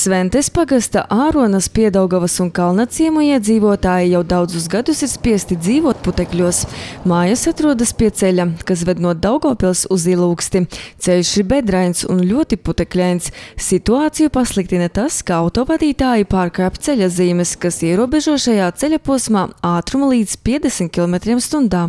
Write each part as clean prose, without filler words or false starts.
Sventes pagasta Āronas, Piedaugavas un Kalnaciemu iedzīvotāji jau daudzus gadus ir spiesti dzīvot putekļos. Mājas atrodas pie ceļa, kas ved no Daugavpils uz Ilūksti. Ceļš ir bedrains un ļoti putekļains. Situāciju pasliktina tas, ka autovadītāji pārkāp ceļa zīmes, kas ierobežo šajā ceļa posmā ātrumu līdz 50 km/h.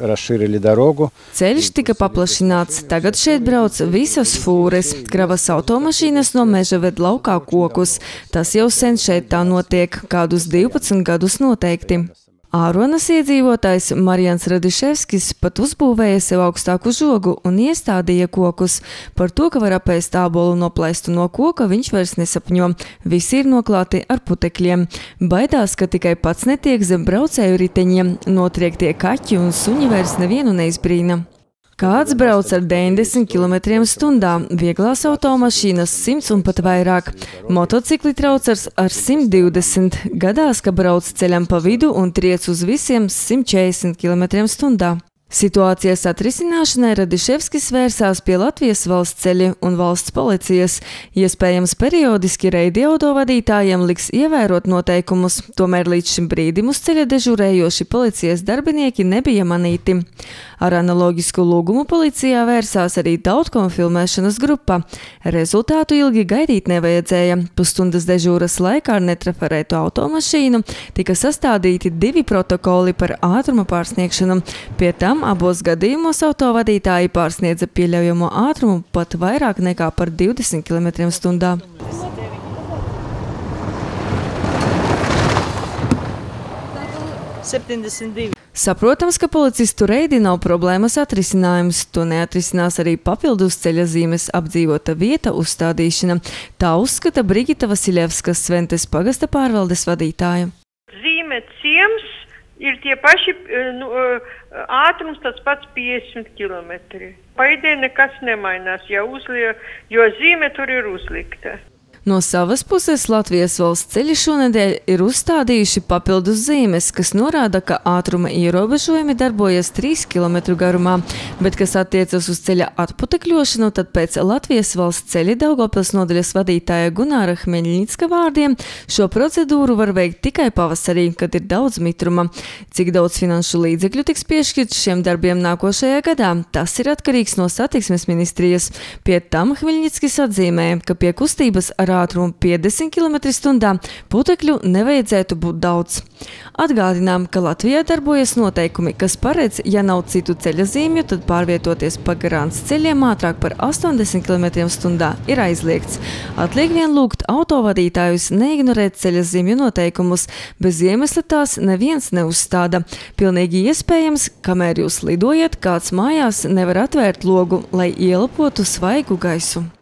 Ceļš tika paplašināts, tagad šeit brauc visas fūres. Kravas automašīnas no meža ved laukā kokus. Tas jau sen šeit tā notiek, kādus 12 gadus noteikti. Āronas iedzīvotājs Marijans Radiševskis pat uzbūvēja sev augstāku žogu un iestādīja kokus. Par to, ka var apēst ābolu noplaistu no koka, viņš vairs nesapņo. Visi ir noklāti ar putekļiem. Baidās, ka tikai pats netiek zem braucēju riteņiem. Notriektie kaķi un suņi vairs nevienu neizbrīna. Kāds brauc ar 90 km/h, vieglās automašīnas 100 un pat vairāk. Motocikli traucars ar 120, gadās, ka brauc ceļam pa vidu un triec uz visiem 140 km/h. Situācijas atrisināšanai Radiševskis vērsās pie Latvijas valsts ceļu un valsts policijas. Iespējams, periodiski reidi autovadītājiem liks ievērot noteikumus, tomēr līdz šim brīdim uz ceļa dežurējoši policijas darbinieki nebija manīti. Ar analoģisku lūgumu policijā vērsās arī Tautkom filmēšanas grupa. Rezultātu ilgi gaidīt nevajadzēja. Pusstundas dežūras laikā ar netrafarētu automašīnu tika sastādīti 2 protokoli par ātruma pārsniegšanu. Pie tam abos gadījumos autovadītāji pārsniedza pieļaujamo ātrumu pat vairāk nekā par 20 km/h. Saprotams, ka policistu reidi nav problēmas atrisinājums. To neatrisinās arī papildus ceļa zīmes apdzīvota vieta uzstādīšana. Tā uzskata Brigita Vasiljevska, Sventes pagasta pārvaldes vadītāja. Zīme ciems ir tie paši, ātrums tāds pats 50 km. Paidē nekas nemainās, jo zīme tur ir uzlikta. No savas puses Latvijas valsts ceļi šonedēļ ir uzstādījuši papildus zīmes, kas norāda, ka ātruma ierobežojumi darbojas 3 km garumā, bet kas attiecas uz ceļa atputekļošanu, tad pēc Latvijas valsts ceļa Daugavpils nodaļas vadītāja Gunāra Hmeļņicka vārdiem šo procedūru var veikt tikai pavasarī, kad ir daudz mitruma. Cik daudz finanšu līdzekļu tiks piešķirts šiem darbiem nākošajā gadā, tas ir atkarīgs no satiksmes ministrijas. Pie tam Hmeļņickis atzīmēja, ka pie kustības ar ātrumu 50 km/h putekļu nevajadzētu būt daudz. Atgādinām, ka Latvijā darbojas noteikumi, kas paredz, ja nav citu ceļa zīmju, tad pārvietoties pa garāns ceļiem ātrāk par 80 km/h ir aizliegts. Atliek vien lūgt autovadītājus neignorēt ceļa zīmju noteikumus, bez iemesla tās neviens neuzstāda. Pilnīgi iespējams, kamēr jūs lidojat, kāds mājās nevar atvērt logu, lai ieelpotu svaigu gaisu.